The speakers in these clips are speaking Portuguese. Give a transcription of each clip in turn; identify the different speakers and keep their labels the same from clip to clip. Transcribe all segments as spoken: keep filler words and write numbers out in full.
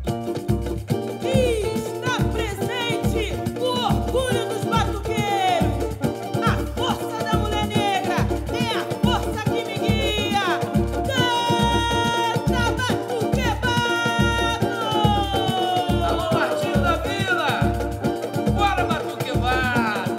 Speaker 1: Está presente o orgulho dos batuqueiros. A força da mulher negra é a força que me guia. Canta, batuqueiro!
Speaker 2: Alô, Martinho da Vila! Bora, batuquevar!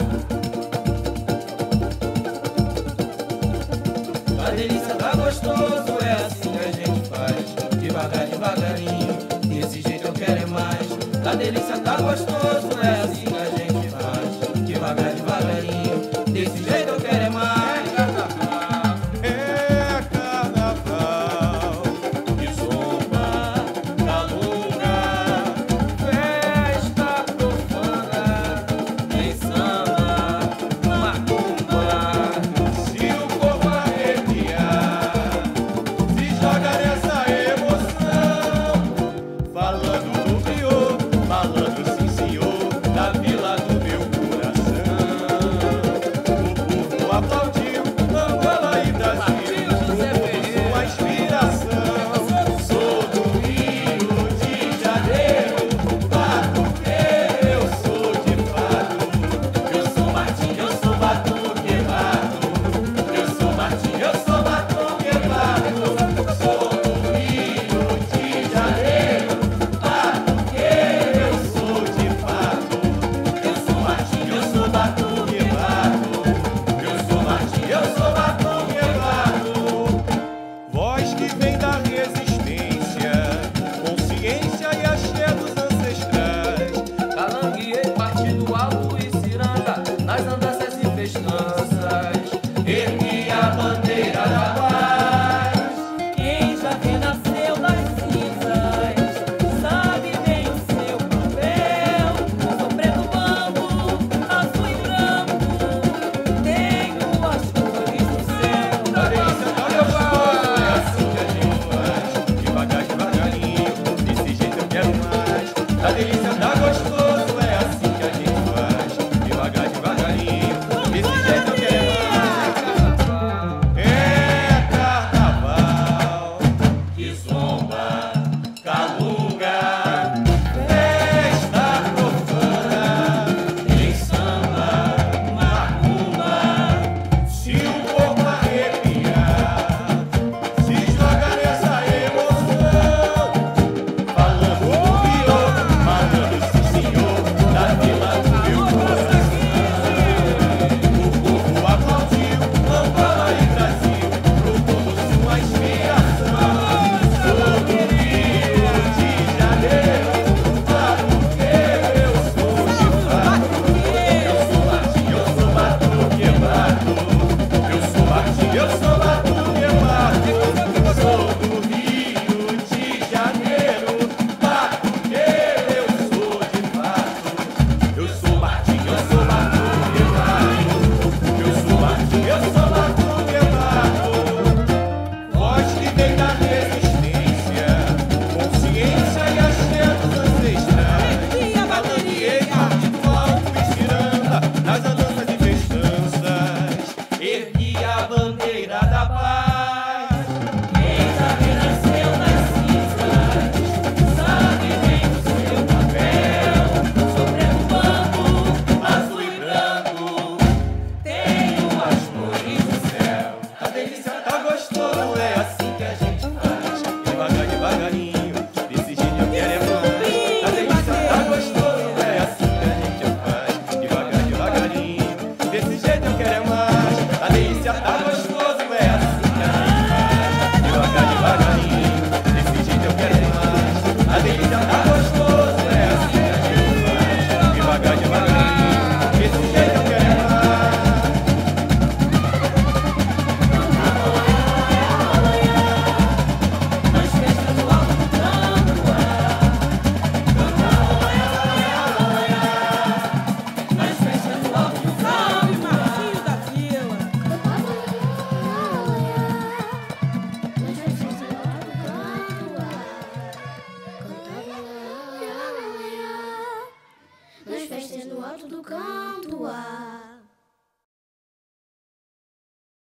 Speaker 3: A delícia tá gostoso, é assim que a gente faz. Devagar, devagarinho, desse jeito eu quero é mais. A delícia tá gostoso, é assim que a gente faz. Devagar, devagarinho, desse jeito eu quero é mais.
Speaker 4: É carnaval,
Speaker 3: Que zomba, calunga,
Speaker 2: Festa profana,
Speaker 3: tem samba, macumba.
Speaker 4: se o corpo arrepiar, se joga nessa emoção. Falando do pior, falando sim senhor, da vila do meu coração. O povo aplaudiu, Angola e Brasil,
Speaker 2: Martinho José
Speaker 4: sua
Speaker 2: Ferreira.
Speaker 4: inspiração. Sou do Rio de Janeiro, batuqueiro, eu sou de fato.
Speaker 3: Eu sou Martinho, eu sou batuqueado. Eu sou Martinho, eu sou batuqueado. Sou do Rio de Janeiro, batuqueiro, eu sou de fato. Eu sou Martinho, eu sou batuqueado. Eu sou Martinho, eu sou batuqueado.
Speaker 4: Voz que vem da resistência, consciência e axé dos ancestrais.
Speaker 2: Calangueiro, Partido Alto e Ciranda, nas andanças e festanças.
Speaker 3: Ergui a bandeira da paz.
Speaker 1: Quem já renasceu das cinzas sabe bem o seu papel. Sou preto, bambu, azul e branco. Tenho as cores do céu.
Speaker 4: A delícia tá gostoso, é assim que a gente faz. Devagar, devagarinho, desse jeito eu quero mais. A delícia tá gostoso, é assim que a gente faz. Devagar, devagarinho, desse jeito eu quero mais. É carnaval,
Speaker 3: Que zomba, calunga,
Speaker 4: festa profana,
Speaker 3: tem samba, macumba.
Speaker 4: se o corpo arrepiar, se joga nessa emoção. Falando do pior, falando sim senhor, da vila do meu coração. O povo aplaudiu, Angola e Brasil, pro povo sua inspiração. Sou do Rio de Janeiro, batuqueiro, eu sou de fato. Eu sou Martinho, eu sou batuqueado. Eu sou Martinho, eu sou batuqueado. Sou do Rio de Janeiro, batuqueiro, eu sou de fato. Eu sou Martinho, eu sou batuqueado. Eu sou Martinho, eu sou batuqueado. Voz que vem da resistência, consciência e axé dos ancestrais.
Speaker 1: E a bateria?
Speaker 4: Partido Alto e Ciranda, nas andanças e festanças.
Speaker 3: Ergui a bandeira da paz.
Speaker 1: Quem já renasceu das cinzas sabe bem o seu papel. Sou preto, bambu, azul e branco. Tenho as cores do céu.
Speaker 3: A delícia
Speaker 4: Tá gostoso, é assim que a gente faz. Devagar, devagarinho, desse jeito eu quero é mais. A delícia tá gostoso, é assim que a gente faz. Devagar, devagarinho, desse jeito eu quero é mais. A delícia tá gostoso, é assim que a gente faz. Devagar, devagarinho, desse jeito eu quero é mais. A delícia tá gostoso, é assim que a gente faz. Devagar, devagarinho, desse jeito eu quero é mais.
Speaker 1: Nas festas do alto do Tamboá. Nas festas do alto do Salve, Martinho da Vila.
Speaker 5: Nas festas no alto do canto, ah.